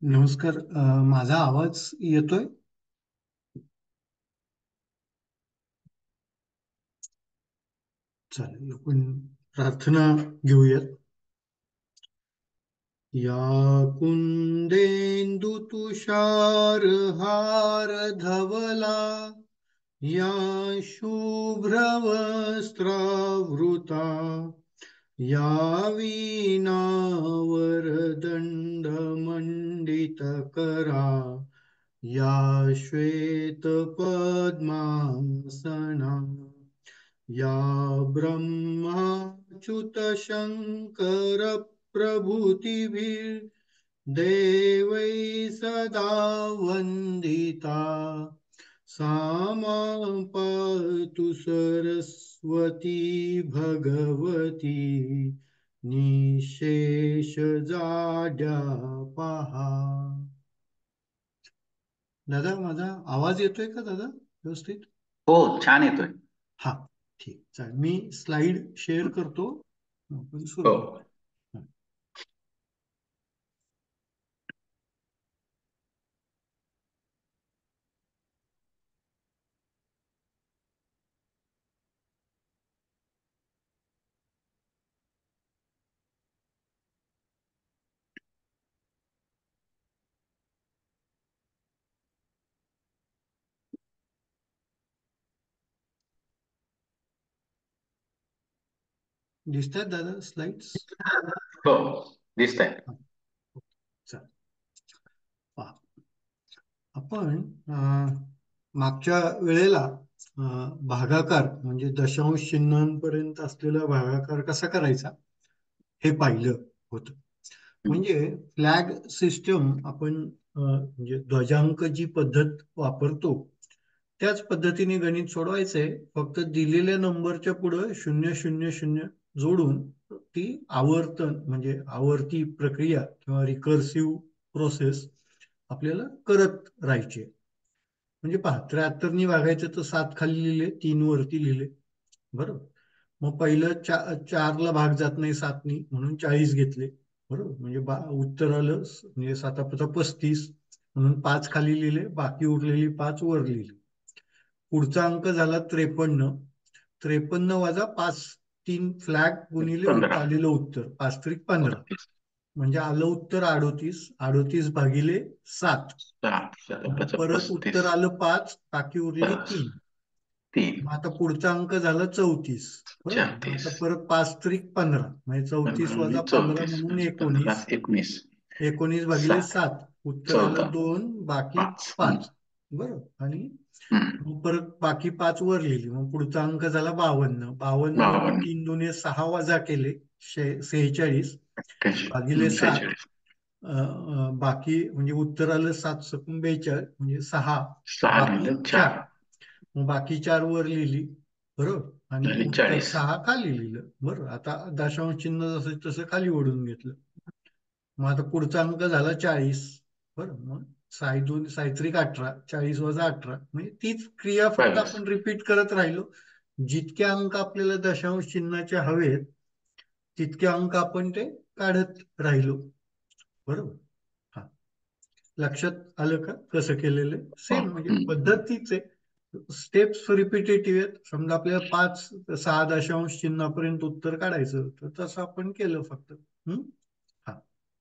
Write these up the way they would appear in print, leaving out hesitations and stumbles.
नमस्कार. माझा आवाज येतोय? चालेल, आपण प्रार्थना घेऊयात. या कुंदेंदु तुषार हार धवला, या शुभ्रवस्त्रावृता, या वीणावरदंड मंडितकरा, या श्वेतपद्मासना, या ब्रह्माच्युत शंकर प्रभृतिभिर्देवैः सदा वन्दिता, सा मां पातु सरस्वती भगवती निःशेषजाड्यापहा. दादा, माझा आवाज येतोय का दादा व्यवस्थित? हो, छान येतोय. हा, ठीक, चालेल. मी स्लाइड शेअर करतो, आपण सुरू हो. करू. दिसतात दादा स्लाइड्स? हो, दिसतंय. चालेल, पहा. आपण मागच्या वेळेला भागाकार म्हणजे दशांश चिन्हांपर्यंत असलेला भागाकार कसा करायचा हे पाहिलं होतं. म्हणजे फ्लॅग सिस्टम आपण म्हणजे ध्वजांक जी पद्धत वापरतो त्याच पद्धतीने गणित सोडवायचंय. फक्त दिलेल्या नंबरच्या पुढे 000 जोडून ती आवर्तन म्हणजे आवर्ती प्रक्रिया किंवा रिकर्सिव्ह प्रोसेस आपल्याला करत राहायची. म्हणजे पहा, 73 वागायचं तर 7 खाली लिहिले, 3 वरती लिहिले, बरोबर. मग पहिलं चारला भाग जात नाही 7नी, म्हणून 40 घेतले, बरोबर. म्हणजे उत्तर आलं म्हणजे 7 35, म्हणून 5 खाली लिहिले, बाकी उरलेली 5 वर लिहिले. पुढचा अंक झाला 53. 53 वजा 5, 3 फ्लॅग गुणिले 15. आलेलं उत्तर, 5 त्रिक 15, म्हणजे आलं उत्तर 38. 38 भागिले 7, परत 35. उत्तर आलं 5, बाकी उरली 3. 3. मग आता पुढचा अंक झाला 34, बरोबर. मग 34. आता परत 5 त्रिक 15, म्हणजे 34 15 वजा 15 34. म्हणून 15 19. 19. 19 भागिले 7. 7, उत्तर 14. आलं 2, बाकी 5. 5, बरोबर. आणि मग परत बाकी 5 वर लिहिली. मग पुढचा अंक झाला 52. 52 मधून 52. 3 दुने 6 वजा केले, 46 भागिले 7. 46. बाकी म्हणजे उत्तर आलं 7 सकून 42, म्हणजे 6, 6 बाकी लिहिलं 4. 4. मग बाकी 4 वर लिहिली, बरोबर. आणि झाली उत्तर 40. 6 खाली लिहिलं, बरोबर. आता दशांश चिन्ह जसं तसं खाली ओढून घेतलं. मग आता पुढचा अंक झाला 40, बरोबर. मग सायत्रिक 18, 40 वजा 18, म्हणजे तीच क्रिया फक्त 22. आपण रिपीट करत राहिलो. जितके अंक आपल्याला दशांश चिन्हाचे हवेत तितके अंक आपण ते काढत राहिलो, बरोबर. हा, लक्षात आलं का कसं केलेलं? हो. सेम म्हणजे पद्धतीच आहे. स्टेप्स रिपिटेटिव्ह आहेत. समजा आपल्याला 5-6 दशांश चिन्हापर्यंत उत्तर काढायचं तर तसं आपण केलं फक्त. हा,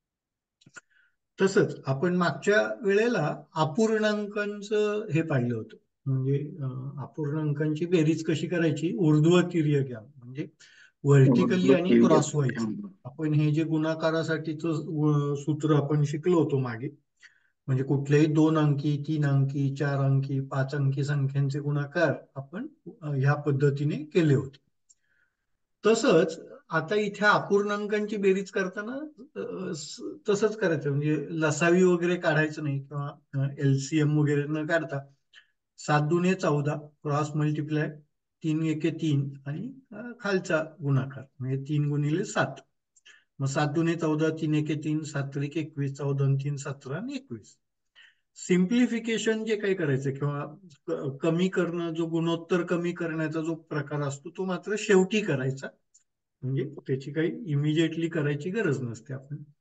तसंच आपण मागच्या वेळेला अपूर्णांकांचं हे पाहिलं होतं. म्हणजे अपूर्णांकांची बेरीज कशी करायची, ऊर्ध्वतिर्यक म्हणजे व्हर्टिकली आणि क्रॉसवाईज. आपण हे जे गुणाकारासाठीचं सूत्र आपण शिकलो होतो मागे, म्हणजे कुठल्याही 2 अंकी, 3 अंकी, 4 अंकी, 5 अंकी संख्यांचे गुणाकार आपण ह्या पद्धतीने केले होते. तसंच आता इथे अपूर्णांकांची बेरीज करताना तसंच करायचं. म्हणजे लसावी वगैरे काढायचं नाही किंवा एलसीएम वगैरे न काढता 7 दुने 14 क्रॉस मल्टिप्लाय, 3 एके 3 आणि खालचा गुणाकार म्हणजे 3 गुणिले 7. मग 7 दुने 14, 3 एके 3, 7 त्रिक 21, 14 आणि 3 17 आणि 21. सिम्प्लिफिकेशन जे काही करायचं किंवा कमी करणं, जो गुणोत्तर कमी करण्याचा जो प्रकार असतो तो मात्र शेवटी करायचा. म्हणजे त्याची काही इमिजिएटली करायची गरज नसते. आपण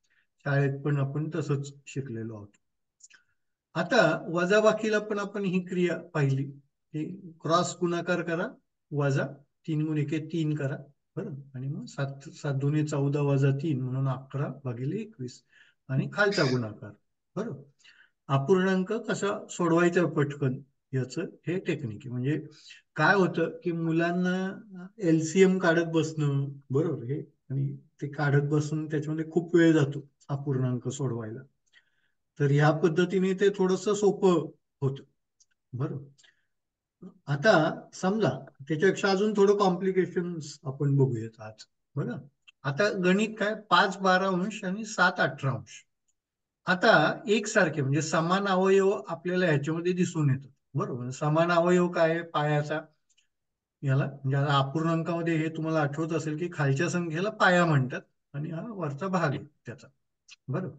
शाळेत पण आपण तसंच शिकलेलो आहोत. आता वजाबाकीला पण आपण ही क्रिया पाहिली की क्रॉस गुणाकार करा, वजा 3 × 1 = 3 करा, बरं. आणि मग 7 × 7 = 14 वजा 3 म्हणून 11/21 आणि खालचा गुणाकार, बरं. अपूर्णांक कसा सोडवायचा पटकन याचं हे टेक्निक आहे. म्हणजे काय होतं की मुलांना एलसीएम काढत बसणं, बरोबर, हे आणि ते काढत बसून त्याच्यामध्ये खूप वेळ जातो अपूर्णांक सोडवायला. तर ह्या पद्धतीने ते थोडस सोपं होतं, बरोबर. आता समजा त्याच्यापेक्षा अजून थोडं कॉम्प्लिकेशन आपण बघूयात आज, बघा. आता गणित काय 5/12 आणि 7/18. आता एकसारखे म्हणजे समान अवयव आपल्याला ह्याच्यामध्ये दिसून येतात, बरोबर. समान अवयव काय आहे पायाचा, याला म्हणजे आता अपूर्णांकामध्ये हे तुम्हाला आठवत असेल की खालच्या संख्येला पाया म्हणतात आणि हा वरचा भाग आहे त्याचा, बरोबर.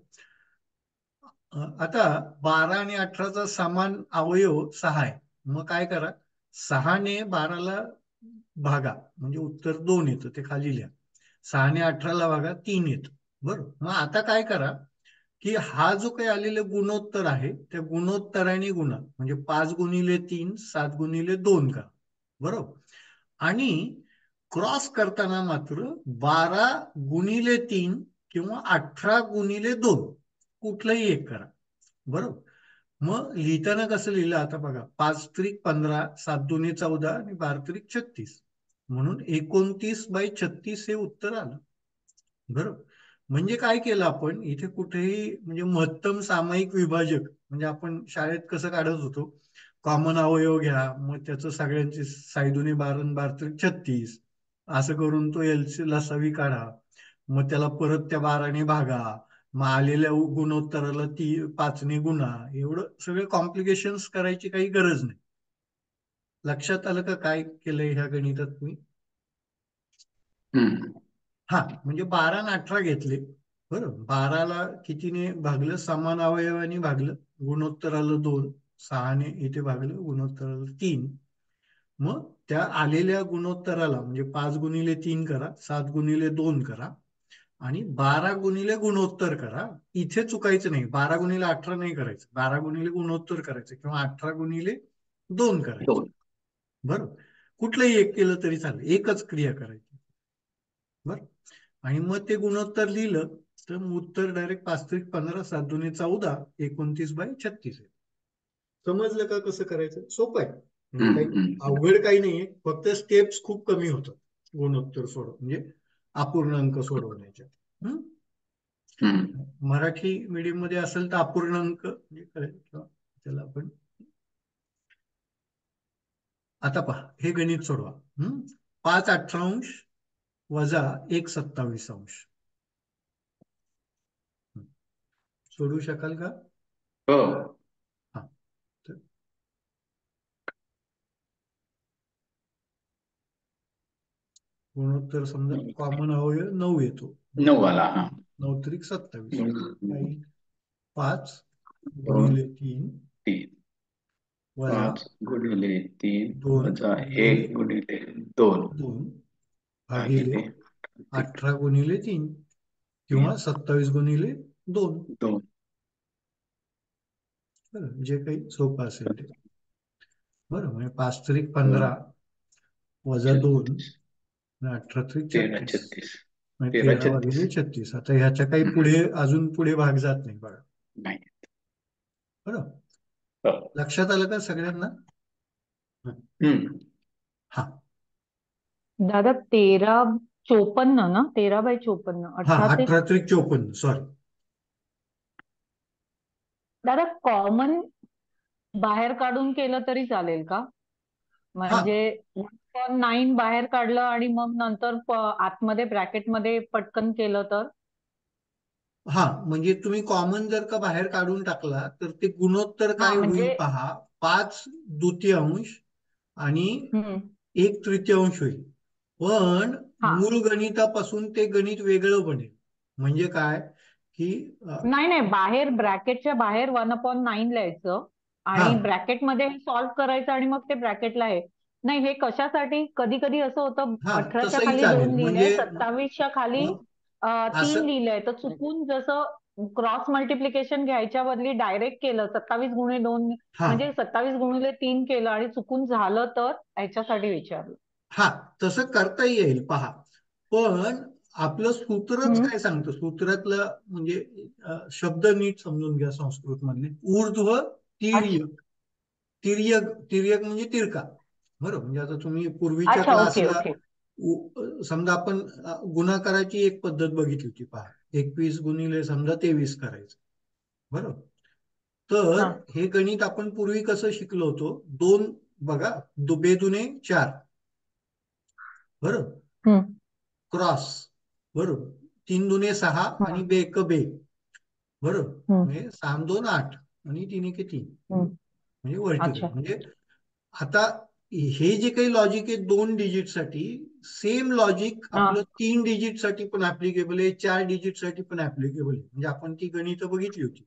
आता 12 आणि 18चा समान अवयव 6 आहे. मग काय करा, 6ने 12ला भागा म्हणजे उत्तर 2 येतं, ते खाली लिहा. 6ने 18ला भागा 3 येतं, बरोबर. मग आता काय करा की हा जो काही आलेला गुणोत्तर आहे त्या गुणोत्तराने गुणा, म्हणजे 5 × 3 7 × 2 करा, बरोबर. आणि क्रॉस करताना मात्र 12 × 3 किंवा 18 × 2 कुठलंही एक करा, बरोबर. मग लिहिताना कसं लिहिलं आता बघा, 5×3 = 15, 7×2 = 14 आणि 12×3 = 36 म्हणून 29/36 हे उत्तर आलं, बरोबर. म्हणजे काय केलं आपण इथे कुठेही म्हणजे महत्तम सामायिक विभाजक म्हणजे आपण शाळेत कसं काढत होतो, कॉमन अवयव घ्या, मग त्याचं सगळ्यांची 6×2 = 12 आणि 12×3 = 36 असं करून तो एलसी लसावी काढा, मग त्याला परत त्या 12ने भागा, मग आलेल्या गुणोत्तराला 5ने गुणा, एवढं सगळे कॉम्प्लिकेशन्स करायची काही गरज नाही. लक्षात आलं का काय केलंय ह्या गणितात तुम्ही? हा, म्हणजे 12 आणि 18 घेतले, बरोबर. 12ला कितीने भागलं, समान अवयवाने भागलं, गुणोत्तर आलं 2, 6ने इथे भागलं, गुणोत्तर आलं 3. मग त्या आलेल्या गुणोत्तराला म्हणजे 5×3 करा, 7×2 करा आणि 12 गुणोत्तर करा. इथे चुकायचं नाही, 12 × 18 नाही करायचं, 12 गुणोत्तर करायचं किंवा 18×2 करायचं, दोन. बरोबर. कुठलंही एक केलं तरी चालेल, एकच क्रिया करायची, बरं. आणि मग ते गुणोत्तर लिहिलं तर उत्तर डायरेक्ट 5×3 = 15, 7×2 = 14, 29/36 आहे. समजलं का कसं करायचं? सोपं आहे, म्हणजे काही अवघड काही नाहीये, फक्त स्टेप्स खूप कमी होतात गुणोत्तर सोडव म्हणजे अपूर्णांक सोडवण्याच्या. मराठी मीडियम मध्ये असेल तर अपूर्णांक म्हणजे कळेल किंवा त्याला आपण. आता पहा हे गणित सोडवा. 5/18 वजा 1/27. सोडू शकाल का? हो. हा, तर गुणोत्तर समजा कॉमन अवयव 9 येतो, 9 आला. 9×3 = 27. काही 2 5×3 3 वजा 5×3 2 वजा गुणिले 1×2 2 भागिले भागिले 18×3 3 किंवा 27×2, 2 जे काही सोपं असेल ते, बरं. म्हणजे 5×3 = 15 वजा 2 36 आणि 18×3 = 13 36 36 म्हणजे 13 36 13/36. आता ह्याच्या काही पुढे अजून पुढे भाग जात नाही बघा, नाही. बरं. हो. लक्षात आलं का सगळ्यांना? हा दादा 13/54 ना, 13/54, हा 18 ते 18×54, सॉरी. दादा कॉमन बाहेर काढून केलं तरी चालेल का? हा म्हणजे 1/9 बाहेर काढलं आणि मग नंतर आतमध्ये ब्रॅकेटमध्ये पटकन केलं तर? हा, म्हणजे तुम्ही कॉमन जर का बाहेर काढून टाकला तर ते गुणोत्तर हा काय म्हणजे होईल पहा, 5/2 आणि हम्म 1/3 होईल. पण हा मूळ गणितापासून ते गणित वेगळं बनेल. म्हणजे काय की नाही नाही, बाहेर ब्रॅकेटच्या बाहेर 1/9 लिहायचं हा आणि ब्रॅकेटमध्ये सॉल्व्ह करायचं आणि मग ते ब्रॅकेटला आहे. नाही, हे कशासाठी कधी कधी असं होतं, हा 18च्या तसंही खाली चालेल. 2 लिहिलंय, म्हणजे 27च्या खाली मग 3 असं लिहिलंय, तर चुकून जसं क्रॉस मल्टिप्लिकेशन घ्यायच्या बदली डायरेक्ट केलं 27 गुणिले 2, हा म्हणजे 27 गुणिले 3 केलं आणि चुकून झालं तर ह्याच्यासाठी विचारलं. हा तसं करता येईल पहा. पण आपलं सूत्रच हम्म. काय सांगतं, सूत्रातलं म्हणजे शब्द नीट समजून घ्या संस्कृत मधले. ऊर्ध्व अच्छा. तिर्यक. तिर्यक तिर्यक म्हणजे तिरका. बरोबर. म्हणजे आता तुम्ही पूर्वीच्या अच्छा. ओके क्लासला ओके. समजा आपण गुणाकाराची एक पद्धत बघितली होती पहा. 21 गुणिले समजा 23 करायचं. बरोबर. तर हा. हे गणित आपण पूर्वी कसं शिकलो होतो, दोन बघा, बेदुने 4. बरोबर. हम्म. क्रॉस. बरोबर. 3 दुने 6 हम्म. आणि बेक बे. बरोबर. हम्म. म्हणजे 3 2 8 आणि 3 1 3. हम्म. म्हणजे व्हर्टिकल. अच्छा. म्हणजे आता हे जे काही लॉजिक आहे 2 डिजिट साठी, सेम लॉजिक हा. आपलं 3 डिजिट साठी पण ऍप्लिकेबल आहे, 4 डिजिट साठी पण ऍप्लिकेबल आहे. म्हणजे आपण ती गणितं बघितली होती.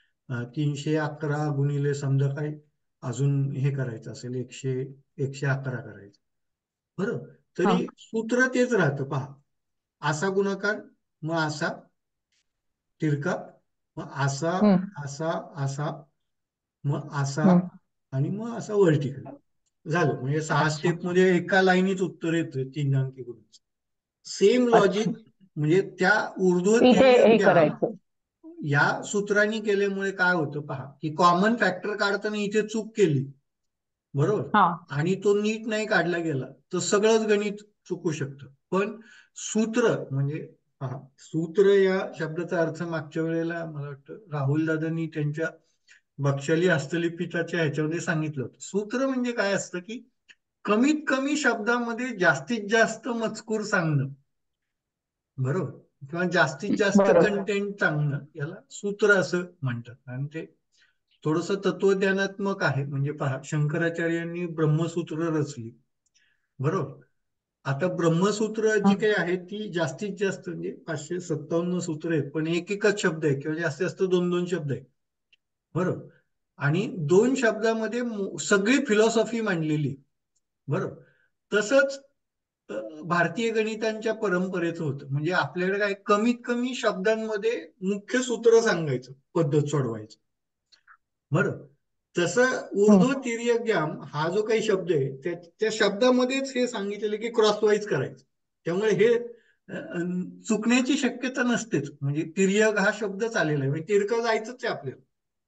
311 गुणिले समजा काय अजून हे करायचं असेल, 111 करायचं. बरोबर. हा. तरी सूत्र तेच राहतं पहा. असा गुणाकार, मग असा तिरका, मग असा हम्म. असा असा, मग असा हम्म. आणि मग असा व्हर्टिकल. झालं. म्हणजे 6 अच्छा. स्टेप मध्ये एका लाईनीत उत्तर येतं 3 अंकी गुण. सेम अच्छा. लॉजिक म्हणजे त्या ऊर्ध्व इथे तिर्यक हे ज्ञान करायचं. या सूत्रांनी केल्यामुळे काय होतं पहा, की कॉमन फॅक्टर काढताना इथे चूक केली. बरोबर. हा. आणि तो नीट नाही काढला गेला तर सगळंच गणित चुकू शकतं. पण सूत्र म्हणजे पहा, सूत्र या शब्दाचा अर्थ मागच्या वेळेला मला वाटतं राहुल दादांनी त्यांच्या बक्षाली हस्तलिखिताच्या ह्याच्यामध्ये सांगितलं होतं. सूत्र म्हणजे काय असतं, की कमीत कमी शब्दामध्ये जास्तीत जास्त मजकूर सांगणं. बरोबर. किंवा जास्तीत जास्त बरोबर. कंटेंट सांगणं, याला सूत्र असं म्हणतात. आणि ते थोडस तत्वज्ञानात्मक आहे. म्हणजे पहा, शंकराचार्यांनी ब्रह्मसूत्र रचली. बरोबर. आता ब्रह्मसूत्र हा. जी काही आहेत ती जास्तीत जास्त म्हणजे 557 सूत्र आहेत, पण एक एकच शब्द आहे किंवा जास्तीत जास्त 2 शब्द आहेत. बरोबर. आणि 2 शब्दामध्ये सगळी फिलॉसॉफी मांडलेली. बरोबर. तसंच भारतीय गणितांच्या परंपरेचं होतं. म्हणजे आपल्याकडे काय कमीत कमी शब्दांमध्ये मुख्य सूत्र सांगायचं, पद्धत सोडवायचं. बरोबर. तसं ऊर्ध्व हम्म. तिर्यक ज्ञान हा जो काही शब्द आहे त्या शब्दामध्येच हे सांगितलेलं की क्रॉसवाईज करायचं. त्यामुळे हे चुकण्याची शक्यता नसतेच. म्हणजे तिर्यक हा शब्द आलेला आहे, म्हणजे तिरकं जायचंच आहे आपल्याला.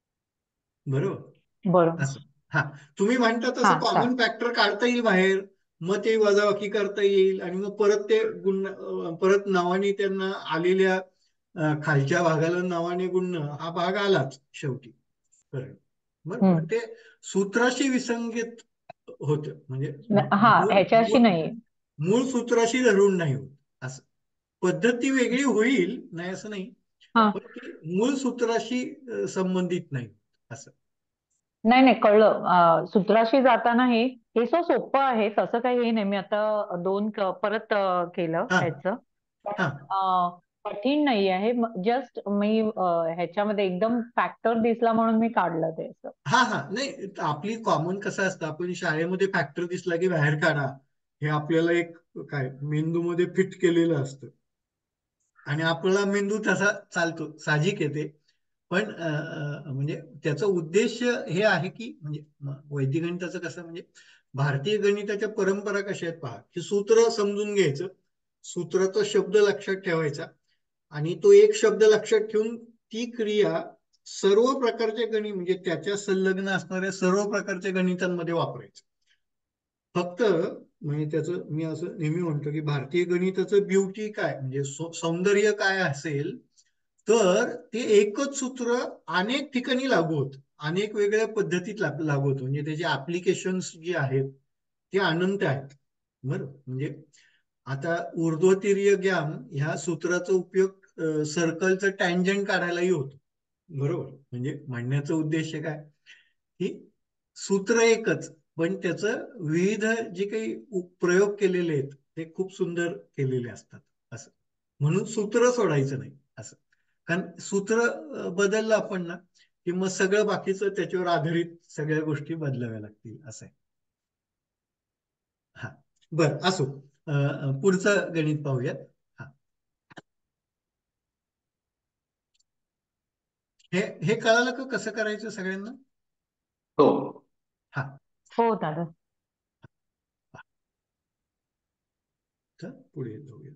बरोबर. बरोबर. असं. हा. तुम्ही म्हणता हा. तसं कॉमन फॅक्टर काढता येईल बाहेर, मग ते वजाबाकी करता येईल आणि मग परत ते परत नावाने त्यांना आलेल्या खालच्या भागाला नावाने गुणणं हा भाग आलाच शेवटी. बरं. बरं. पण हम्म. ते सूत्राशी विसंगत होत. म्हणजे हा, मूळ ह्याच्याशी मूळ नाही. मूळ सूत्राशी धरून नाही होत. असं. पद्धती वेगळी होईल, नाही असं नाही, हा. पण ती मूळ सूत्राशी संबंधित नाही असं. नाही नाही, कळलं. सूत्राशी जाताना हे सो सोपं आहे, तसं काही हे नाही. मी आता परत केलं हा ह्याचं. हा पण कठीण नाही आहे. जस्ट मी ह्याच्यामध्ये एकदम फॅक्टर दिसला म्हणून मी काढलं ते असं. हा हा. नाही, आपली कॉमन कसं असतं, आपण शाळेमध्ये फॅक्टर दिसला की बाहेर काढा, हे आपल्याला एक काय मेंदूमध्ये फिट केलेलं असतं. आणि आपला मेंदू तसा चालतो, साहजिक येते. पण म्हणजे त्याचा उद्देश हे आहे की म्हणजे वैदिक गणिताचं कसं म्हणजे भारतीय गणिताच्या परंपरा कशा आहेत पहा, की सूत्र समजून घ्यायचं, सूत्राचा शब्द लक्षात ठेवायचा आणि तो एक शब्द लक्षात ठेवून ती क्रिया सर्व प्रकारच्या गणित म्हणजे त्याच्या संलग्न असणाऱ्या सर्व प्रकारच्या गणितांमध्ये वापरायचं. फक्त म्हणजे त्याचं मी असं नेहमी म्हणतो की भारतीय गणिताचं ब्युटी काय म्हणजे सौंदर्य काय असेल, तर ते एकच सूत्र अनेक ठिकाणी लागू होतं, अनेक वेगळ्या पद्धतीत लागू होतं. म्हणजे त्याचे ऍप्लिकेशन्स जे आहेत ते अनंत आहेत. बरोबर. म्हणजे आता ऊर्ध्व तिर्यक ज्ञान ह्या सूत्राचा उपयोग सर्कलचं टँजंट काढायलाही होतो. बरोबर. म्हणजे म्हणण्याचा उद्देश काय, की सूत्र एकच, पण त्याचं विविध जे काही प्रयोग केलेले आहेत ते खूप सुंदर केलेले असतात. असं. म्हणून सूत्र सोडायचं नाही असं. कारण सूत्र बदललं आपण ना की मग सगळं बाकीचं त्याच्यावर आधारित सगळ्या गोष्टी बदलाव्या लागतील असं आहे. हा. बर असो. पुढचं गणित पाहूयात. हा. हे कळालं का कसं करायचं सगळ्यांना? हो. हा. हो दादा. तर पुढे जाऊया.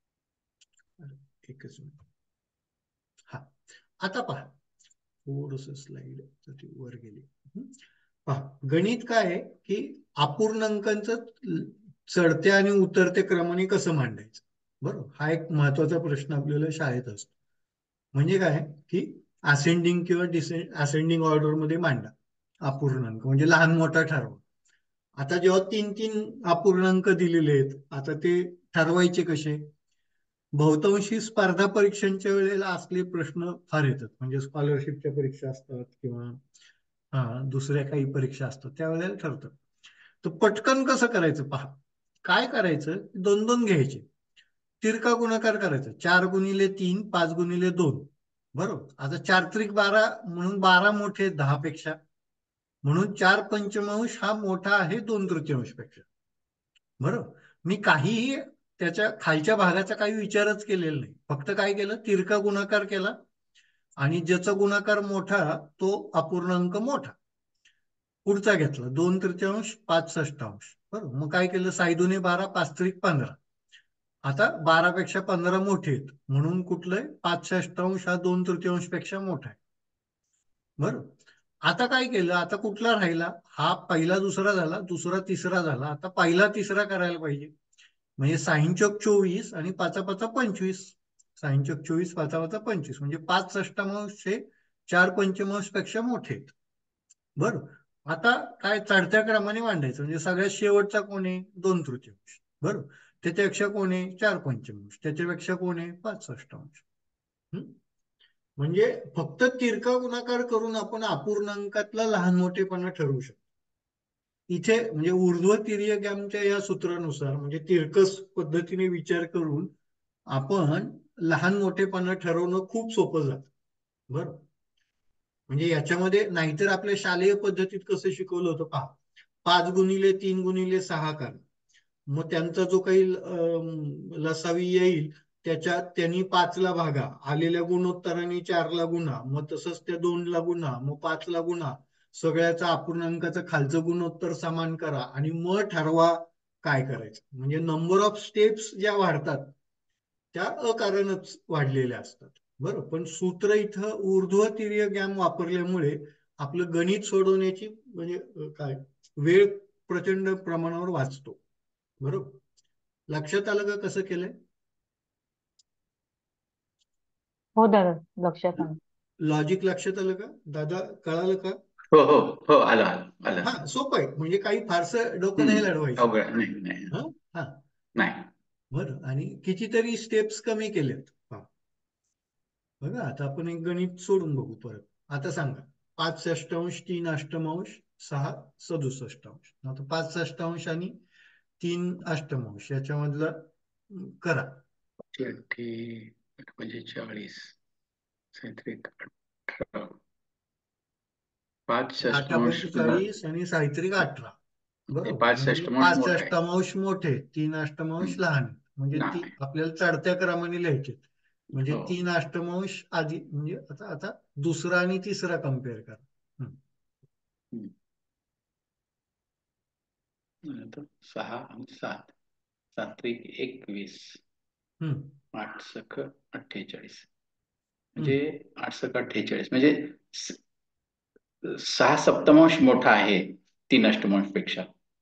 एकच मिनिट. हा, आता पहा, थोडस स्लाइड ती वर गेली. पहा, गणित काय आहे की अपूर्णांकांचं चढत्या आणि उतरत्या क्रमाने कसं मांडायचं. बरोबर, हा एक महत्वाचा प्रश्न आपल्याला शाळेत असतो. म्हणजे काय की असेंडिंग किंवा असेंडिंग ऑर्डर मध्ये मांडा अपूर्णांक, म्हणजे लहान मोठा ठरवा. आता जेव्हा 3-3 अपूर्णांक दिलेले आहेत, आता ते ठरवायचे कसे? बहुतांशी स्पर्धा परीक्षांच्या वेळेला असले प्रश्न फार येतात, म्हणजे स्कॉलरशिपच्या परीक्षा असतात किंवा दुसऱ्या काही परीक्षा असतात, त्यावेळेला ठरतं. तर पटकन कसं करायचं पहा. काय करायचं, 2-2 घ्यायचे, तिरका गुणाकार करायचा, 4x3 5x2. बरोबर, आता 4×3 = 12 म्हणून 12 मोठे 10 पेक्षा, म्हणून 4/5 हा मोठा आहे 2/3 पेक्षा. बरोबर, मी काहीही त्याच्या खालच्या भागाचा काही विचारच केलेला नाही, फक्त काय केलं, तिरका गुणाकार केला आणि ज्याचा गुणाकार मोठा तो अपूर्णांक मोठा. पुढचा घेतला 2/3 5/6. बरोबर, मग काय केलं, 6×2 = 12 5×3 = 15. आता 12 पेक्षा 15 मोठे आहेत, म्हणून कुठलंय 5/6 हा 2/3 पेक्षा मोठा आहे. बरोबर, आता काय केलं, आता कुठला राहिला, हा पहिला दुसरा झाला, दुसरा तिसरा झाला, आता पहिला तिसरा करायला पाहिजे. म्हणजे 6×4 = 24 आणि 5×5 = 25. 6×4 = 24 5×5 = 25, म्हणजे 5/6 हे 4/5 पेक्षा मोठे आहेत. बरोबर, आता काय चढत्या क्रमाने मांडायचं, म्हणजे सगळ्यात शेवटचा कोण आहे, 2/3. बरोबर, त्याच्यापेक्षा कोण आहे, 4/5, त्याच्यापेक्षा कोण आहे, 5/6. म्हणजे फक्त तिरका गुणाकार करून आपण अपूर्णांकातला लहान मोठेपणा ठरवू शकतो. इथे म्हणजे ऊर्ध्व तिर्यकांच्या या सूत्रानुसार, म्हणजे तिरकस पद्धतीने विचार करून आपण लहान मोठेपणा ठरवणं खूप सोपं जातं. बरोबर, म्हणजे याच्यामध्ये नाहीतर आपल्या शालेय पद्धतीत कसं शिकवलं होतं पहा, 5×3 × 6 करा, मग त्यांचा जो काही लसावी येईल त्याच्यात त्यांनी 5ला भागा, आलेल्या गुणोत्तरांनी 4ला गुणा, मग तसंच त्या 2ला गुणा, मग 5ला गुणा, सगळ्याचा अपूर्णांकाचं खालचं गुणोत्तर समान करा आणि मग ठरवा काय करायचं. म्हणजे नंबर ऑफ स्टेप्स ज्या वाढतात त्या अकारणच वाढलेल्या असतात. बरोबर, पण सूत्र इथं ऊर्ध्व तिर्यक वापरल्यामुळे आपलं गणित सोडवण्याची म्हणजे काय वेळ प्रचंड प्रमाणावर वाचतो. बरोबर, लक्षात आलं का कसं केलंय? हो दादा, लक्षात आलं. लॉजिक लक्षात आलं का दादा, कळालं का? हो. हो. हो. आलं आलं आलं. हा, सोपं आहे, म्हणजे काही फारसं डोकं नाही लढवायचं. अवघड नाही नाही हा हा, नाही. बरं, आणि कितीतरी स्टेप्स कमी केल्यात. हा, बघा, आता आपण एक गणित सोडून बघू परत. आता सांगा, 5/6 3/8 6 67. आता 5/6 आणि 3/8 याच्यामधलं करा. 45 5/6 45 आणि 18. ते बरोबर, म्हणजे 5/6 मोठं आहे. 5/8 मोठे, 3/8 हम्म. लहान, म्हणजे ती नाही. आपल्याला चढत्या क्रमाने लिहायचे. म्हणजे हो. 3/8 आधी, म्हणजे आता आता दुसरा आणि तिसरा कम्पेअर करा. हम्म. नंतर 6 आणि 7 7×3 = 21 हम्म 8×6 = 48. म्हणजे हम्म 8×6 = 48, म्हणजे 6/7 मोठा आहे 3/8 पेक्षा.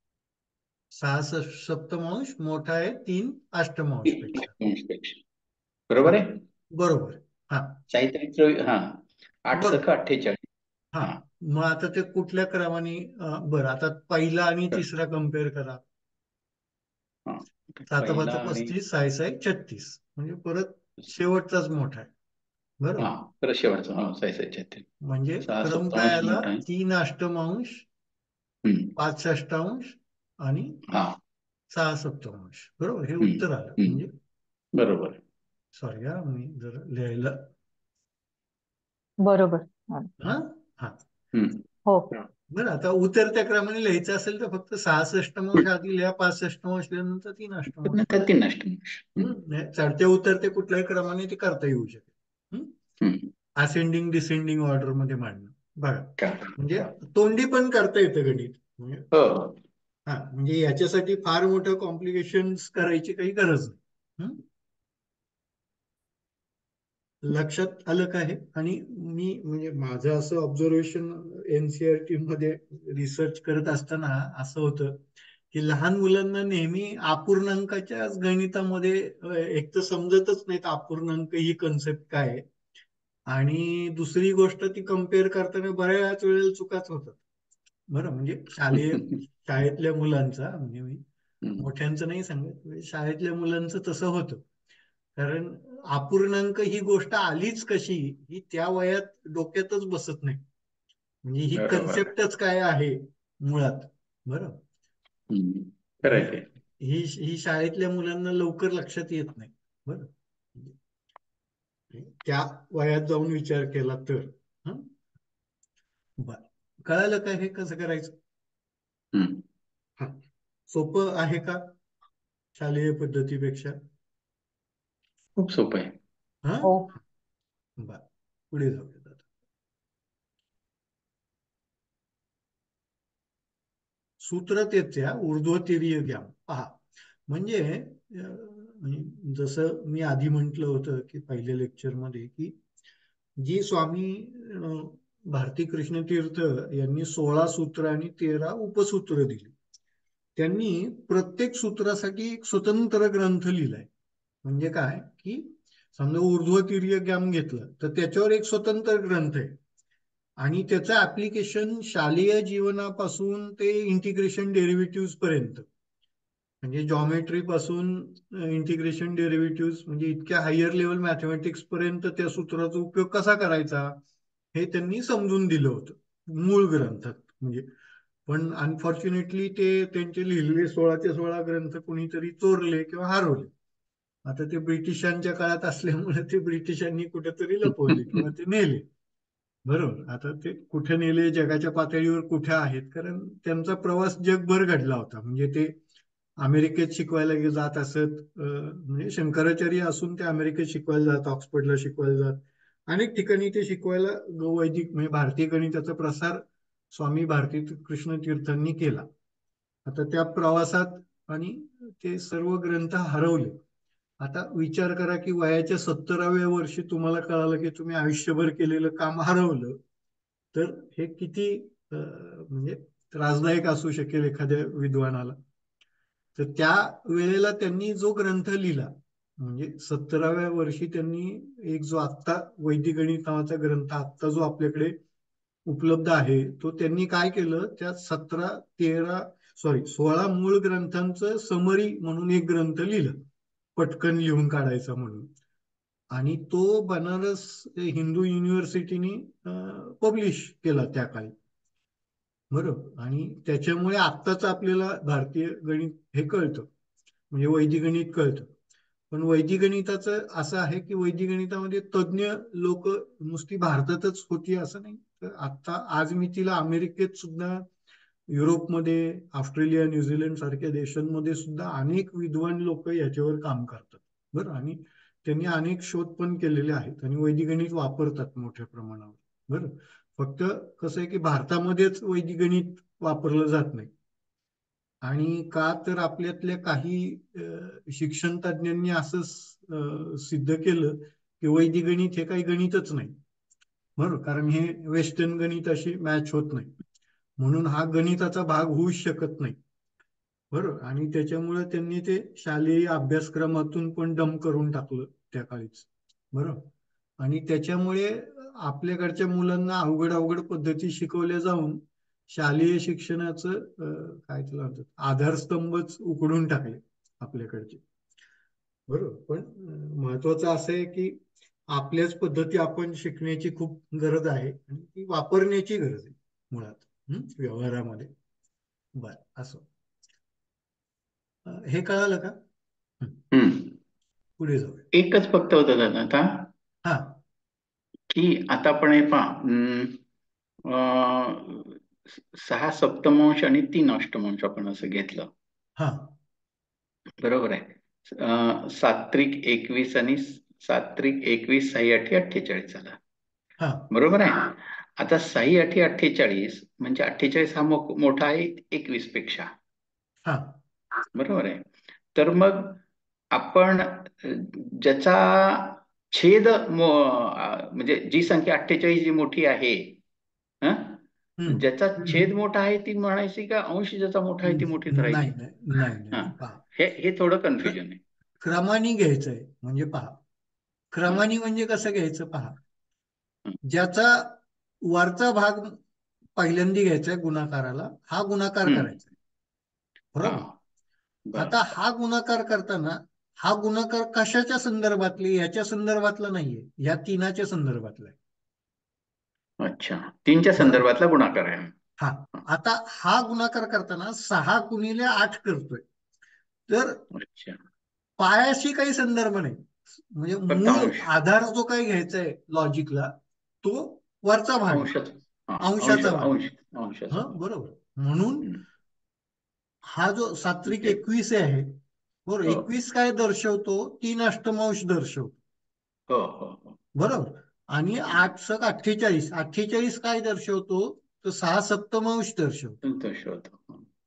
6/7 मोठा आहे 3/8 पेक्षा. पेक्षा बरोबर आहे. बरोबर, हा, हा, 8×6 बरोबर, = 48. हा. हा. मग आता ते कुठल्या क्रमाने, बरं, आता पहिला आणि तिसरा कम्पेअर करा. हा. 7×5 पहिला = आणि 35, 6×6 = 36, म्हणजे परत शेवटचाच मोठा आहे. हा, बरोबर, परत शेवटचा 6×6 = 36. म्हणजे क्रम काय 6/7 आला, मोठा आहे. 3/8 हम्म. 5/6 आणि हा. 6/7. बरोबर, हे हम्म. उत्तर आलं. हम्म. म्हणजे बरोबर. सॉरी हा, मी जर लिहायला, बरोबर. हा हा, हम्म. हो. बरं, आता उतरत्या क्रमाने लिहायचं असेल तर फक्त 6/6 आधी लिहा, 5/6 लिहिल्यानंतर 3/8. नंतर 3/8. चढते उतरते कुठल्याही क्रमाने ते करता येऊ शकेल. हम्म. असेंडिंग डिसेंडिंग ऑर्डर मध्ये मांडणं. बघा, का म्हणजे तोंडी पण करता येतं गणित. म्हणजे हो. हा, म्हणजे याच्यासाठी फार मोठं कॉम्प्लिकेशन्स करायची काही गरज नाही. लक्षात आलं का हे? आणि मी म्हणजे माझं असं ऑब्झर्वेशन एनसीईआरटी मध्ये रिसर्च करत असताना असं होतं की लहान मुलांना नेहमी अपूर्णांकाच्याच गणितामध्ये एक तर समजतच नाहीत अपूर्णांक ही कन्सेप्ट काय आहे, आणि दुसरी गोष्ट ती कम्पेअर करताना बऱ्याच वेळेला चुकाच होतात. बरं, म्हणजे शाळेतल्या मुलांचा, म्हणजे मी हम्म. मोठ्यांचं नाही सांगत, म्हणजे शाळेतल्या मुलांचं तसं होतं. कारण अपूर्णांक ही गोष्ट आलीच कशी ही त्या वयात डोक्यातच बसत नाही. म्हणजे ही बरोबर. कन्सेप्टच काय आहे मुळात. बरं, हम्म. खरं म्हणजे आहे ते. ही ही शाळेतल्या मुलांना लवकर लक्षात येत नाही. बरं, त्या वयात जाऊन विचार केला तर. हं? बर, कळालं काय हे कसं करायचं? हम्म. हा, सोपं आहे का शालेय पद्धतीपेक्षा? खूप सोपं आहे. हा, हो. बर, पुढे जाऊया आता. सूत्रतेच्या ऊर्ध्वतिरीय ज्ञान पहा. म्हणजे जसं मी आधी म्हटलं होतं की पहिल्या लेक्चरमध्ये, की जी स्वामी भारती कृष्ण तीर्थ यांनी 16 सूत्र आणि 13 उपसूत्र दिली, त्यांनी प्रत्येक सूत्रासाठी एक स्वतंत्र ग्रंथ लिहिलाय. म्हणजे काय, की समजा ऊर्ध्वतिरीय ज्ञान घेतलं तर त्याच्यावर एक स्वतंत्र ग्रंथ आहे, आणि त्याचं ऍप्लिकेशन शालेय जीवनापासून ते इंटिग्रेशन डेरिव्हेटिव्ह पर्यंत, म्हणजे जॉमेट्री पासून इंटिग्रेशन डेरिव्हेटिव्ह, म्हणजे इतक्या हायर लेवल मॅथमॅटिक्स पर्यंत त्या सूत्राचा उपयोग कसा करायचा हे त्यांनी समजून दिलं होतं मूळ ग्रंथात. म्हणजे पण अनफॉर्च्युनेटली ते त्यांचे लिहिलेले 16चे 16 ग्रंथ कुणीतरी चोरले किंवा हरवले. आता ते ब्रिटिशांच्या काळात असल्यामुळे ते ब्रिटिशांनी कुठेतरी लपवले किंवा ते नेले. बरोबर, आता ते कुठे नेले, जगाच्या पातळीवर कुठे आहेत, कारण त्यांचा प्रवास जगभर घडला होता. म्हणजे ते अमेरिकेत शिकवायला जात असत, म्हणजे शंकराचार्य असून ते अमेरिकेत शिकवायला जात, ऑक्सफर्डला शिकवायला जात, अनेक ठिकाणी ते शिकवायला वैदिक म्हणजे भारतीय गणिताचा प्रसार स्वामी भारती कृष्ण तीर्थांनी केला. आता त्या प्रवासात आणि ते सर्व ग्रंथ हरवले. आता विचार करा की वयाच्या 70व्या वर्षी तुम्हाला कळालं की तुम्ही आयुष्यभर केलेलं काम हरवलं, तर हे किती म्हणजे त्रासदायक असू शकेल एखाद्या विद्वानाला. तर त्या वेळेला त्यांनी जो ग्रंथ लिहिला, म्हणजे 70व्या वर्षी त्यांनी एक जो आत्ता वैदिक गणित नावाचा ग्रंथ आत्ता जो आपल्याकडे उपलब्ध आहे, तो त्यांनी काय केलं, त्या 16 मूळ ग्रंथांचं समरी म्हणून एक ग्रंथ लिहिलं, पटकन लिहून काढायचा म्हणून. आणि तो बनारस हिंदू युनिव्हर्सिटीनी पब्लिश केला त्या काळी. बरोबर, आणि त्याच्यामुळे आत्ताच आपल्याला भारतीय गणित हे कळतं, म्हणजे वैदिक गणित कळतं. पण वैदिक गणिताचं असं आहे की वैदिक गणितामध्ये तज्ज्ञ लोक नुसती भारतातच होती असं नाही, तर आता आज मी तिला अमेरिकेत सुद्धा, युरोपमध्ये, ऑस्ट्रेलिया, न्यूझीलंड सारख्या देशांमध्ये सुद्धा अनेक विद्वान लोक याच्यावर काम करतात. बरं, आणि त्यांनी अनेक शोध पण केलेले आहेत आणि वैदिक गणित वापरतात मोठ्या प्रमाणावर. बरं, फक्त कसं आहे की भारतामध्येच वैदिक गणित वापरलं जात नाही. आणि का तर आपल्यातल्या काही शिक्षण तज्ज्ञांनी असं सिद्ध केलं की वैदिक गणित हे काही गणितच नाही. बरोबर, कारण हे वेस्टर्न गणित अशी मॅच होत नाही, म्हणून हा गणिताचा भाग होऊच शकत नाही. बरोबर, आणि त्याच्यामुळे त्यांनी ते शालेय अभ्यासक्रमातून पण डम करून टाकलं त्या काळीच. बरोबर, आणि त्याच्यामुळे आपल्याकडच्या मुलांना अवघड अवघड पद्धती शिकवल्या जाऊन शालेय शिक्षणाचं काय त्याला म्हणतात, आधारस्तंभच उकडून टाकले आपल्याकडचे. बरोबर, पण महत्वाचं असं आहे की आपल्याच पद्धती आपण शिकण्याची खूप गरज आहे आणि ती वापरण्याची गरज आहे मुळात व्यवहारामध्ये. बर, असं हे कळालं का? हम्म. पुढे जाऊया. एकच फक्त होतं दादा आता, हा की आता आपण हे पहा, 6 सप्तमांश आणि 3 अष्टमांश आपण असं घेतलं. हा बरोबर आहे. सात्विक 21 आणि सात्विक 21 6 8 48 झाला. हा बरोबर आहे. आता 6 × 8 = 48, म्हणजे 48 हा मोठा आहे 21 पेक्षा. हा बरोबर आहे. तर मग आपण ज्याचा छेद म्हणजे जी संख्या 48 जी मोठी आहे, हं? हम्म ज्याचा छेद मोठा आहे ती म्हणायची का अंश ज्याचा मोठा आहे ती मोठी नाही धरायची? नाही नाही हा, नाही पहा, हे थोडं कन्फ्युजन आहे. क्रमाने घ्यायचंय. म्हणजे पहा, हं, क्रमाने म्हणजे कसं घ्यायचं पहा, हं. ज्याचा वरचा भाग पहिल्यांदा घ्यायचा आहे गुणाकाराला, हा गुणाकार हं, करायचा आहे. हा, बरोबर. आता बरोबर. हा गुणाकार करताना, हा गुणाकार कशाच्या संदर्भातली, याच्या संदर्भातला नाहीये, या तीनाच्या संदर्भातला आहे. अच्छा, 3च्या बरोबर. संदर्भातला गुणाकार आहे. हा, आता हा गुणाकार करताना 6 × 8 करतोय, तर अच्छा, पायाशी काही संदर्भ नाही. म्हणजे फक्त मूळ अंश. आधार जो काही घ्यायचा आहे लॉजिकला, तो वरचा भाग आहे, अंशच. हा, अंशाचा भाग आहे. अंशाचा हा, भाग. बरोबर. म्हणून हं, हा जो 7 × 21 आहे, बरोबर, हो 21 काय दर्शवतो, 3 अष्टमांश दर्शवतो. हो हो हो. बरोबर. आणि हं, 8 × 7 = 48, 48 काय दर्शवतो, तर 6 सप्तमांश दर्शवतो. संतोष होतो.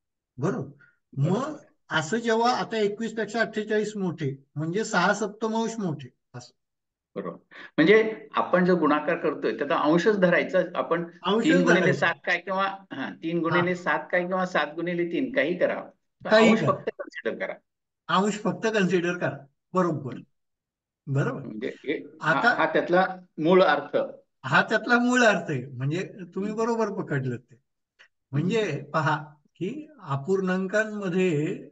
बरोबर. मग बरोबर. असं जेव्हा आता 21 पेक्षा 48 मोठे, म्हणजे 6 सप्तमांश मोठे, असं बरोबर. म्हणजे आपण जो गुणाकार करतोय त्याचा अंशच धरायचा. आपण तीन अंशच गुणिले धरायचा. सात काय किंवा हा 3 × 7 काय किंवा 7 × 3 काही करा, तर काही अंश करा, फक्त कन्सिडर करा. अंश फक्त कन्सिडर करा. बरोबर. हं, बरोबर. म्हणजे हा आता हा त्यातला मूळ अर्थ. हा त्यातला मूळ अर्थ आहे. म्हणजे तुम्ही हं, बरोबर पकडलं ते. म्हणजे हं, पहा, की अपूर्णांकांमध्ये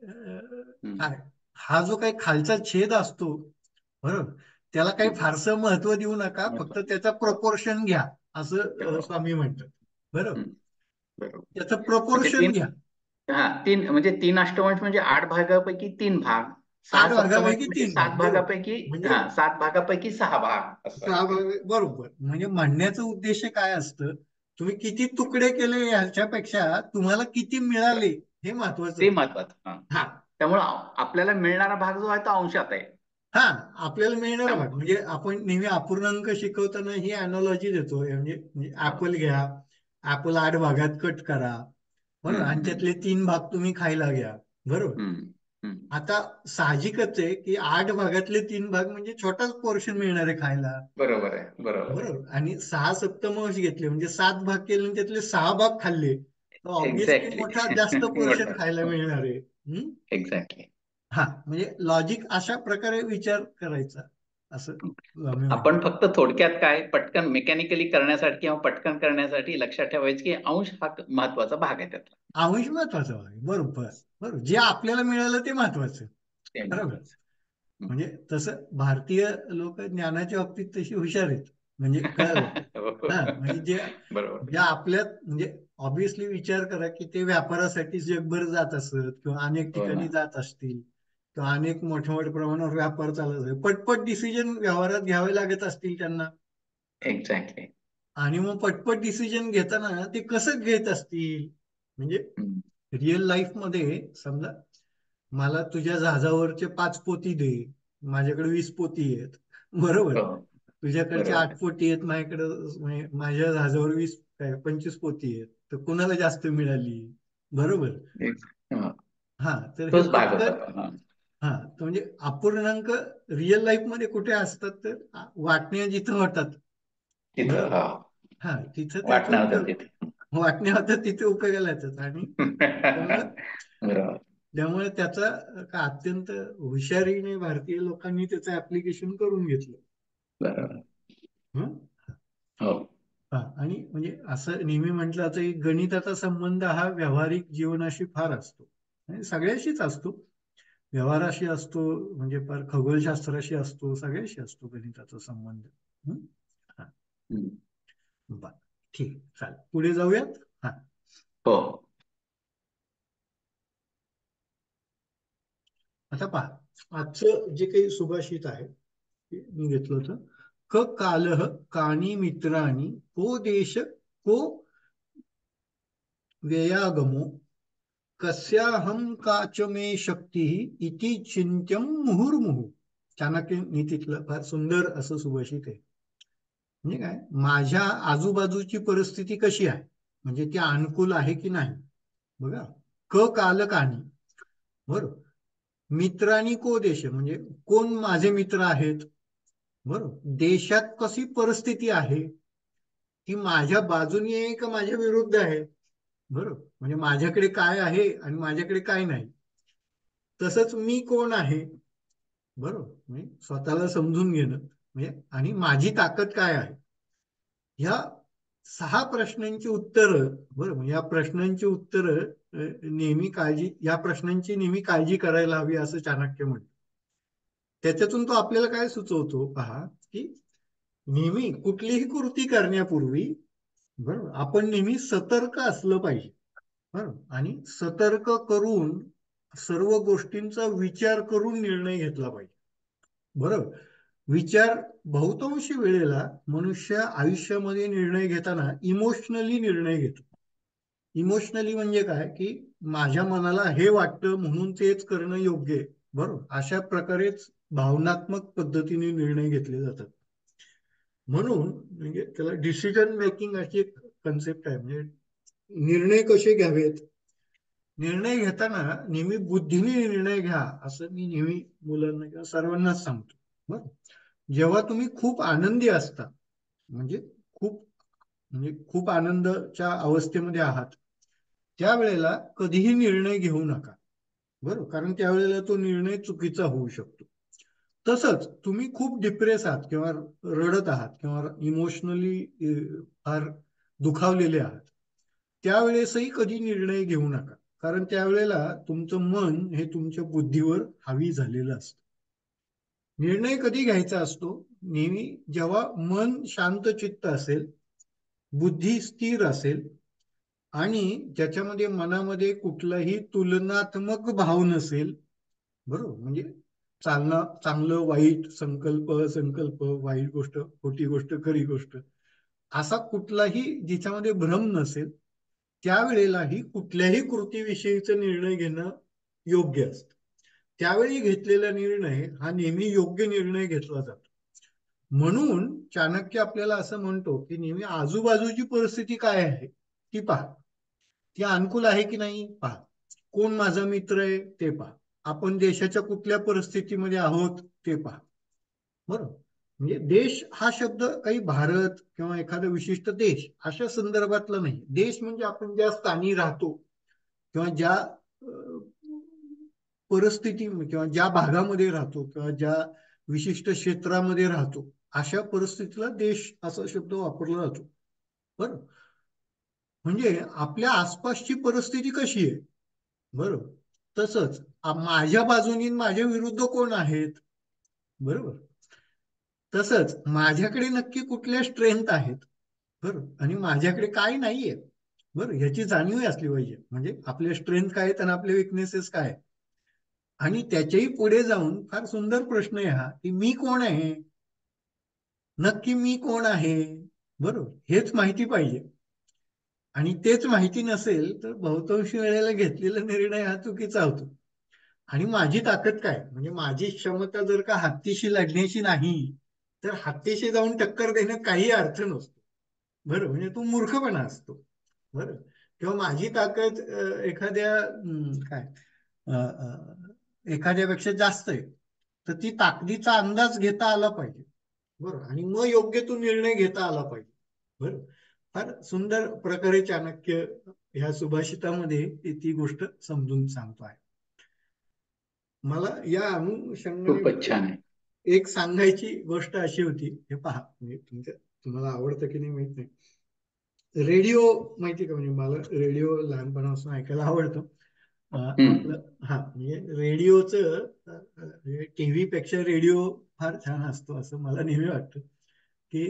हं. काय, हा जो काही खालचा छेद असतो, बरोबर, त्याला काही हं. फारसं महत्व देऊ नका, फक्त महत्वाचं. त्याचा हो, प्रपोर्शन घ्या, असं हो. स्वामी म्हणतात. बरोबर. हं, बरोबर. त्याचं म्हणजे प्रपोर्शन तीन, घ्या. हा तीन म्हणजे 3 अष्टमांश म्हणजे 8 भागापैकी 3 भाग. सहा 8 भागापैकी सप्तमांश म्हणजे 3 भाग, सात बरोबर. भागापैकी म्हणजे हा 7 भागापैकी 6 भाग असं आहे ते. बरोबर. म्हणजे म्हणण्याचं उद्देश काय असतं, तुम्ही किती तुकडे केले ह्याच्यापेक्षा तुम्हाला किती मिळाले, हे महत्वाचं ते आहे. महत्वाचं. हा, हा त्यामुळं आपल्याला मिळणारा भाग जो आहे तो अंशात आहे. हा आपल्याला मिळणार भाग, त्यामुळं म्हणजे आपण नेहमी अपूर्णांक शिकवताना ही अनॉलॉजी देतो. म्हणजे हो. ऍपल घ्या, ऍपल 8 भागात कट करा, बरोबर, हम्म, आणि हम्म, त्यातले 3 भाग तुम्ही खायला घ्या. बरोबर. हम्म, हम्म. आता साहजिकच आहे की 8 भागातले 3 भाग म्हणजे छोटाच पोर्शन मिळणार आहे खायला. बरोबर आहे, बरोबर आहे. बरोबर. आणि 6 सप्तमांश घेतले म्हणजे 7 भाग केले आणि त्यातले 6 भाग खाल्ले, तर ऑब्विसली एक्झॅक्टली. मोठा जास्त पोर्शन मोठं. खायला मिळणार आहे. हम्म? एक्झॅक्टली. हा, म्हणजे लॉजिक अशा प्रकारे विचार करायचा, असं आम्ही आपण म्हणतो. फक्त थोडक्यात काय पटकन मेकॅनिकली करण्यासाठी किंवा पटकन करण्यासाठी लक्षात ठेवायचं की अंश हा महत्वाचा भाग आहे त्यातला. अंश महत्वाचा आहे. बरोबर. बरोबर, जे आपल्याला मिळालं ते महत्वाचं. ते बरोबर. महत्वाचं. हम्म. म्हणजे तसं भारतीय लोक ज्ञानाच्या बाबतीत तशी हुशार आहेत. म्हणजे कळलं. हा, म्हणजे जे बरोबर. ज्या आपल्यात, म्हणजे ऑब्विसली विचार करा की ते व्यापारासाठी जगभर जात असत, किंवा अनेक हो ठिकाणी ना. जात असतील, किंवा अनेक मोठ्या मोठ्या प्रमाणावर व्यापार चालत असेल, पटपट डिसिजन व्यवहारात घ्यावे लागत असतील त्यांना. एक्झॅक्टली. आणि मग पटपट डिसिजन घेताना ते कसं घेत असतील, म्हणजे रिअल लाईफ मध्ये समजा, मला तुझ्या जहाजावरचे 5 पोती दे, माझ्याकडे 20 पोती आहेत. बरोबर. हो, तुझ्याकडचे बरोबर 8 पोती आहेत, माझ्याकडे, म्हणजे माझ्या जहाजावर 25 पोती आहेत, तर कुणाला जास्त मिळाली. बरोबर. आहे. हा, हा, तर हे तोच भाग होता पटकन. तो. हा. हा, तर म्हणजे अपूर्णांक रिअल लाईफ मध्ये कुठे असतात, तर वाटण्या जिथं होतात. तिथं बरोबर. हा हा, तिथं त्याचा वाटणार होतं उपयोग, तिथे. वाटण्या होतात तिथे उपयोगाला येतात. आणि त्यामुळे बरोबर. त्यामुळे त्याचा अत्यंत हुशारीने भारतीय लोकांनी त्याचं ऍप्लिकेशन करून घेतलं. बरोबर. हं? हो. हा, आणि म्हणजे असं नेहमी म्हटलं जातं की गणिताचा संबंध हा व्यावहारिक जीवनाशी फार असतो, आणि सगळ्याशीच असतो. व्यवहाराशी असतो, म्हणजे फार खगोलशास्त्राशी असतो, सगळ्याशी असतो गणिताचा संबंध. हं? हा, हम्म. बर. ठीक, चालेल, पुढे जाऊयात. हा, हो. आता पहा, आजचं जे काही सुभाषित आहे ते मी घेतलं होतं. क कालः कानी मित्राणी को देश को व्ययागमो कस्याहं काच मे शक्ती इति चिंत्यम मुहुर्मुहु. चाणक्य नीतीतलं फार सुंदर असं सुभाषित आहे. म्हणजे काय, माझ्या आजूबाजूची परिस्थिती कशी आहे, म्हणजे ती अनुकूल आहे की नाही. बघा, काल कानी. बरोबर. मित्रांनी को देश, म्हणजे कोण माझे मित्र आहेत. बरोबर. देशात कशी परिस्थिती आहे, ती माझ्या बाजूने आहे का माझ्या विरुद्ध आहे. बरोबर. म्हणजे माझ्याकडे काय आहे आणि माझ्याकडे काय नाही. तसंच मी कोण आहे. बरोबर. म्हणजे स्वतःला समजून घेणं, म्हणजे आणि माझी ताकद काय आहे. ह्या 6 प्रश्नांची उत्तर, बरोबर, या प्रश्नांची उत्तर या प्रश्नांची नेहमी काळजी करायला हवी असं चाणक्य म्हणतो. त्याच्यातून तो आपल्याला काय सुचवतो पहा, की नेहमी कुठलीही कृती करण्यापूर्वी, बरोबर, आपण नेहमी सतर्क असलं पाहिजे. बरोबर. आणि सतर्क करून सर्व गोष्टींचा विचार करून निर्णय घेतला पाहिजे. बरोबर. विचार बहुतांशी वेळेला मनुष्य आयुष्यामध्ये निर्णय घेताना इमोशनली निर्णय घेतो. इमोशनली म्हणजे काय, की माझ्या मनाला हे वाटतं म्हणून तेच करणं योग्य आहे. बरोबर. अशा प्रकारेच भावनात्मक पद्धतीने निर्णय घेतले जातात. म्हणून म्हणजे त्याला डिसिजन मेकिंग अशी एक कन्सेप्ट आहे. म्हणजे निर्णय कसे घ्यावेत, निर्णय घेताना नेहमी बुद्धीने निर्णय घ्या असं मी नेहमी मुलांना किंवा सर्वांनाच सांगतो. बरं. जेव्हा तुम्ही खूप आनंदी असता, म्हणजे खूप म्हणजे खूप आनंदाच्या अवस्थेमध्ये आहात, त्यावेळेला कधीही निर्णय घेऊ नका. बरोबर. कारण त्यावेळेला तो निर्णय चुकीचा होऊ शकतो. तसंच तुम्ही खूप डिप्रेस आहात किंवा रडत आहात किंवा इमोशनली फार दुखावलेले आहात, त्यावेळेसही कधी निर्णय घेऊ नका. कारण त्यावेळेला तुमचं मन हे तुमच्या बुद्धीवर हावी झालेलं असतं. निर्णय कधी घ्यायचा असतो, नेहमी जेव्हा मन शांत चित्त असेल, बुद्धी स्थिर असेल आणि ज्याच्यामध्ये मनामध्ये कुठलाही तुलनात्मक भाव नसेल. बरोबर. म्हणजे चांगलं वाईट, संकल्प संकल्प, वाईट गोष्ट खोटी गोष्ट खरी गोष्ट, असा कुठलाही जिच्यामध्ये भ्रम नसेल, त्यावेळेलाही कुठल्याही कृतीविषयीचा निर्णय घेणं योग्य असतं. त्यावेळी घेतलेला निर्णय हा नेहमी योग्य निर्णय घेतला जातो. म्हणून चाणक्य आपल्याला असं म्हणतो, की नेहमी आजूबाजूची परिस्थिती काय आहे ती पहा, ती अनुकूल आहे की नाही पहा, कोण माझा मित्र आहे ते पहा, आपण देशाच्या कुठल्या परिस्थितीमध्ये आहोत ते पहा. बरोबर. म्हणजे देश हा शब्द काही भारत किंवा एखादा विशिष्ट देश अशा संदर्भातला नाही. देश म्हणजे आपण ज्या स्थानी राहतो किंवा ज्या परिस्थिती किंवा ज्या भागामध्ये राहतो किंवा ज्या विशिष्ट क्षेत्रामध्ये राहतो, अशा परिस्थितीला देश असा शब्द वापरला जातो. बरोबर. म्हणजे आपल्या आसपासची परिस्थिती कशी आहे. बरोबर. तसंच माझ्या बाजूनी माझ्या विरुद्ध कोण आहेत. बरोबर. तसंच माझ्याकडे नक्की कुठल्या स्ट्रेंथ आहेत. बरोबर. आणि माझ्याकडे काय नाहीये. बरोबर. ह्याची जाणीव असली पाहिजे. म्हणजे आपले स्ट्रेंथ काय आहेत आणि आपले विकनेसेस काय आहेत. आणि त्याच्याही पुढे जाऊन फार सुंदर प्रश्न आहे हा, की मी कोण आहे. नक्की मी कोण आहे. बरोबर. हेच माहिती पाहिजे. आणि तेच माहिती नसेल तर बहुतांशी वेळेला घेतलेला निर्णय हा चुकीचा होतो. आणि माझी ताकद काय, म्हणजे माझी क्षमता जर का हत्तीशी लढण्याची नाही, तर हत्तीशी जाऊन टक्कर देण्यात काही अर्थ नसतो. बरं. म्हणजे तो मूर्खपणा असतो. बरं. किंवा माझी ताकद काय एखाद्यापेक्षा जास्त आहे, तर ती ताकदीचा अंदाज घेता आला पाहिजे. बरं. आणि मग योग्य तो निर्णय घेता आला पाहिजे. बरं. फार सुंदर प्रकारे चाणक्य ह्या सुभाषितामध्ये ती गोष्ट समजून सांगतो आहे. मला या अनुषंगाने खूपच छान आहे. एक सांगायची गोष्ट अशी होती, हे पहा, म्हणजे तुम्हाला आवडतं की नाही माहित नाही. रेडिओ माहिती का, म्हणजे मला रेडिओ लहानपणापासून ऐकायला आवडतं. आपलं म्हणजे रेडिओचं टीव्ही पेक्षा रेडिओ फार छान असतो असं मला नेहमी वाटतं. की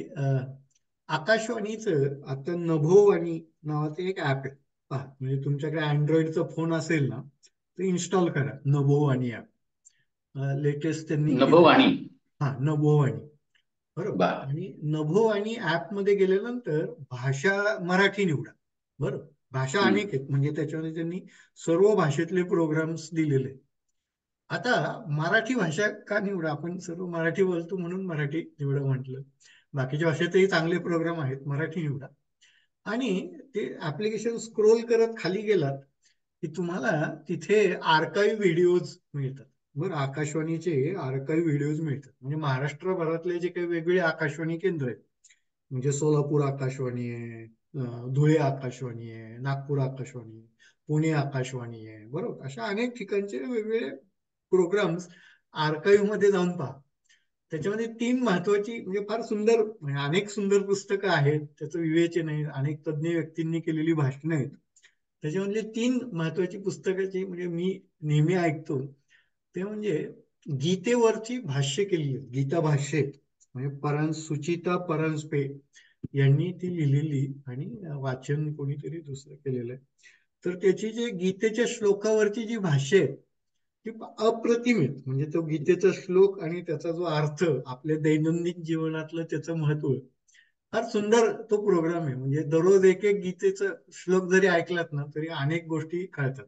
आकाशवाणीचं आता नभोवाणी नावाचं एक ऍप आहे. पहा, म्हणजे तुमच्याकडे अँड्रॉइडचा फोन असेल ना, तर इन्स्टॉल करा नभोवाणी ऍप. लेटेस्ट त्यांनी केलं. नभोवाणी. हा, नभोवाणी. बरोबर. बर. आणि नभोवाणी ऍप मध्ये गेल्यानंतर भाषा मराठी निवडा. बरोबर. भाषा अनेक आहेत, म्हणजे त्याच्यामध्ये त्यांनी सर्व भाषेतले प्रोग्राम्स दिलेले आहेत. आता मराठी भाषा का निवडा, आपण सर्व मराठी बोलतो म्हणून मराठी निवडा म्हटलं. बाकीच्या भाषेतही चांगले प्रोग्राम आहेत, मराठी निवडा. आणि ते ऍप्लिकेशन स्क्रोल करत खाली गेलात की तुम्हाला तिथे आर्काइव्ह व्हिडिओज मिळतात. बरं, आकाशवाणीचे आर्काइव्ह व्हिडिओज मिळतात. म्हणजे महाराष्ट्रभरातले जे काही वेगवेगळे आकाशवाणी केंद्र आहेत, म्हणजे सोलापूर आकाशवाणी आहे, धुळे आकाशवाणी आहे, नागपूर आकाशवाणी आहे, पुणे आकाशवाणी आहे, बरोबर, अशा अनेक ठिकाणचे वेगवेगळे प्रोग्राम्स आर्काइव्ह मध्ये जाऊन पहा. त्याच्यामध्ये 3 महत्वाची, म्हणजे फार सुंदर, म्हणजे अनेक सुंदर पुस्तकं आहेत, त्याचं विवेचन आहे, अनेक तज्ज्ञ व्यक्तींनी केलेली भाषणं आहेत. त्याच्यामधले 3 महत्वाची पुस्तकाची म्हणजे मी नेहमी ऐकतो ते म्हणजे गीतेवरची भाष्य केलेली, गीता भाष्य, म्हणजे सुचिता परांजपे यांनी ती लिहिलेली आणि वाचन कोणीतरी दुसरं केलेलं आहे. तर त्याची जे गीतेच्या श्लोकावरची जी भाष्य आहे ती अप्रतिम आहे. म्हणजे तो गीतेचा श्लोक आणि त्याचा जो अर्थ आपल्या दैनंदिन जीवनातलं त्याचं महत्व, फार सुंदर तो प्रोग्राम आहे. म्हणजे दररोज एक एक गीतेचा श्लोक जरी ऐकलात ना तरी अनेक गोष्टी कळतात.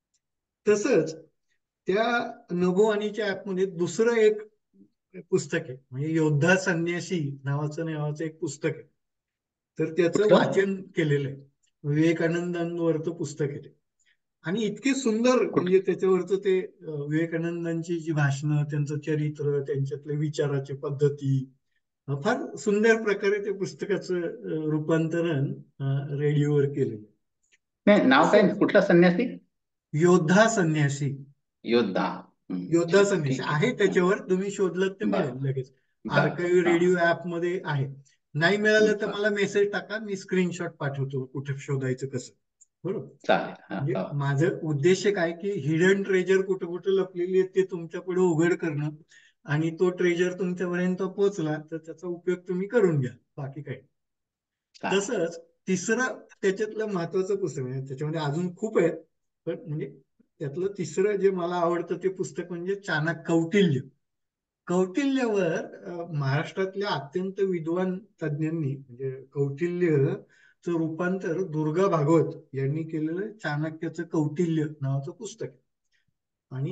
तसंच त्या नभोवाणीच्या ऍपमध्ये दुसरं एक पुस्तक आहे, म्हणजे योद्धा संन्यासी नावाचं एक पुस्तक आहे. तर त्याचं कुठलं? वाचन केलेलं आहे. विवेकानंदांवरचं पुस्तक आहे ते. आणि इतके सुंदर, म्हणजे त्याच्यावरचं ते विवेकानंदांची जी भाषणं, त्यांचं चरित्र, त्यांच्यातले विचाराची पद्धती, फार सुंदर प्रकारे त्या पुस्तकाचं रूपांतरण रेडिओवर केलेलं. नाही, नाव काय, कुठला संन्यासी? योद्धा संन्यासी. योद्धा. योद्धा संन्यासी ठीक आहे, त्याच्यावर तुम्ही शोधलं तर बर मिळेल लगेच. बर आर्काइव्ह हा. रेडिओ ऍप मध्ये आहे. नाही मिळालं तर बर. मला मेसेज टाका, मी स्क्रीनशॉट पाठवतो कुठे शोधायचं कसं. बरोबर. चालेल. हा, म्हणजे हा. माझं उद्देश काय की हिडन ट्रेजर कुठं कुठं लपलेली आहेत ते तुमच्या पुढे उघड करणं, आणि तो ट्रेजर तुमच्यापर्यंत पोहोचला तर त्याचा उपयोग तुम्ही करून घ्या, बाकी काही. चालेल. तसंच तिसरं त्याच्यातलं महत्वाचं पुस्तक, म्हणजे त्याच्यामध्ये अजून खूप आहेत, पण म्हणजे त्यातलं तिसरं जे मला आवडतं ते पुस्तक म्हणजे कौटिल्य. कौटिल्यावर महाराष्ट्रातल्या अत्यंत विद्वान तज्ज्ञांनी, म्हणजे कौटिल्यचं रूपांतर दुर्गा भागवत यांनी केलेलं चाणक्याचं कौटिल्य नावाचं पुस्तक आहे. आणि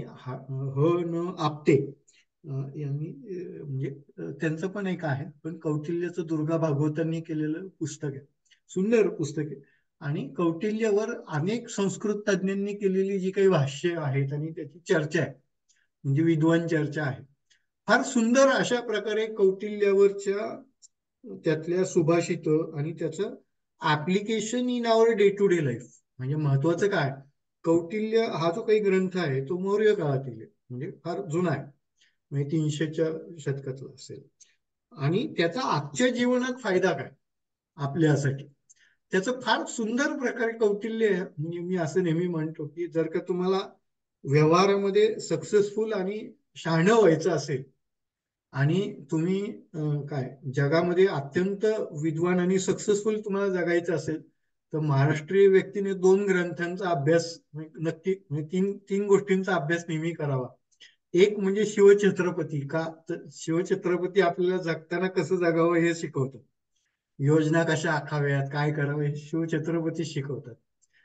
न आपटे यांनी म्हणजे त्यांचं पण एक आहे, पण कौटिल्याचं दुर्गा भागवतांनी केलेलं पुस्तक आहे. सुंदर पुस्तक आहे. आणि कौटिल्यावर अनेक संस्कृत तज्ज्ञांनी केलेली जी काही भाष्य आहेत आणि त्याची चर्चा आहे, म्हणजे विद्वान चर्चा आहे, फार सुंदर अशा प्रकारे कौटिल्यावरच्या त्यातल्या सुभाषित आणि त्याचं application in our day to day life. म्हणजे महत्वाचं काय, कौटिल्य हा जो काही ग्रंथ आहे तो मौर्य काळातील आहे, म्हणजे फार जुना आहे, म्हणजे 300च्या शतकातला असेल. आणि त्याचा आजच्या जीवनात फायदा काय आपल्यासाठी, त्याचं फार सुंदर प्रकारे कौटिल्य आहे. म्हणजे मी असं नेहमी म्हणतो की जर का तुम्हाला व्यवहारामध्ये सक्सेसफुल आणि शहाणं व्हायचं असेल आणि तुम्ही काय जगामध्ये अत्यंत विद्वान आणि सक्सेसफुल तुम्हाला जगायचं असेल तर महाराष्ट्रीय व्यक्तीने 2 ग्रंथांचा अभ्यास नक्की, म्हणजे तीन गोष्टींचा अभ्यास नेहमी करावा. एक म्हणजे शिवछत्रपती, का तर शिवछत्रपती आपल्याला जगताना कसं जगावं हे शिकवतात, योजना कशा आखाव्यात, काय करावं हे शिवछत्रपती शिकवतात.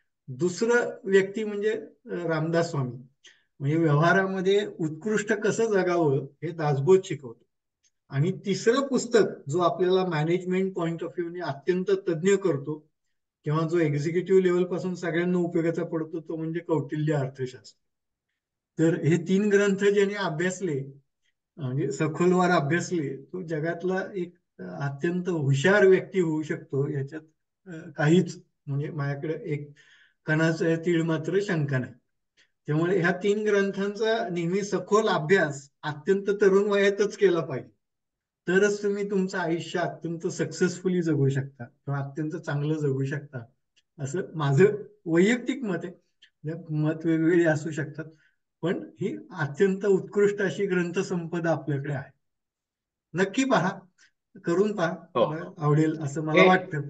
दुसरं व्यक्ती म्हणजे रामदास स्वामी, म्हणजे व्यवहारामध्ये उत्कृष्ट कसं जगावं हे दासबोध शिकवतो. आणि तिसरं पुस्तक जो आपल्याला मॅनेजमेंट पॉइंट ऑफ व्ह्यू अत्यंत तज्ञ करतो किंवा जो एक्झिक्युटिव्ह लेवल पासून सगळ्यांना उपयोगाचा पडतो तो म्हणजे कौटिल्य अर्थशास्त्र. तर हे 3 ग्रंथ ज्याने अभ्यासले, म्हणजे सखोलवार अभ्यासले, तो जगातला एक अत्यंत हुशार व्यक्ती होऊ शकतो, याच्यात काहीच म्हणजे माझ्याकडे एक कणाचा तीळ मात्र शंका नाही. त्यामुळे ह्या 3 ग्रंथांचा नेहमी सखोल अभ्यास अत्यंत तरुण वयातच केला पाहिजे, तरच तुम्ही तुमचं आयुष्य अत्यंत सक्सेसफुली जगू शकता किंवा अत्यंत चांगलं जगू शकता, असं माझं वैयक्तिक मत आहे. मत वेगवेगळी असू शकतात, पण ही अत्यंत उत्कृष्ट अशी ग्रंथसंपदा आपल्याकडे आहे. नक्की पहा, करून पहा, हो. आवडेल असं मला वाटतं.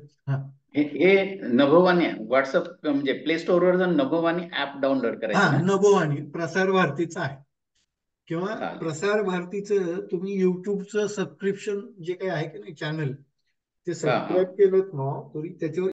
हे नभोवाणी व्हॉट्सअप म्हणजे प्ले स्टोअर वर जाऊन नभोवाणी ऍप डाउनलोड करायचं ना? नभोवाणी प्रसार भारतीचं आहे, किंवा चालेल. प्रसार भारतीचं तुम्ही युट्यूबचं सबस्क्रिप्शन जे काही आहे की नाही चॅनल, ते सबस्क्राईब केलं ना तरी त्याच्यावर